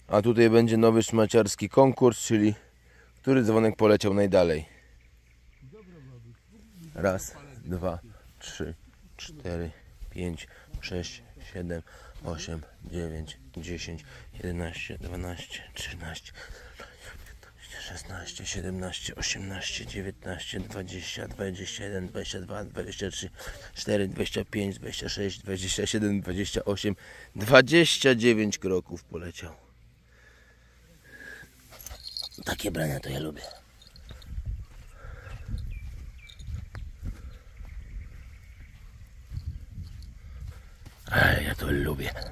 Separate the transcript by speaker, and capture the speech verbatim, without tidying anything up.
Speaker 1: A tutaj będzie nowy szmaciarski konkurs, czyli który dzwonek poleciał najdalej. Raz, dwa, trzy, cztery, pięć, sześć, siedem, osiem, dziewięć, dziesięć, jedenaście, dwanaście, trzynaście, szesnaście, siedemnaście, osiemnaście, dziewiętnaście, dwadzieścia, dwadzieścia jeden, dwadzieścia dwa, dwadzieścia trzy, dwadzieścia cztery, dwadzieścia pięć, dwadzieścia sześć, dwadzieścia siedem, dwadzieścia osiem, dwadzieścia dziewięć kroków poleciał. Takie brania to ja lubię. Ale ja to lubię.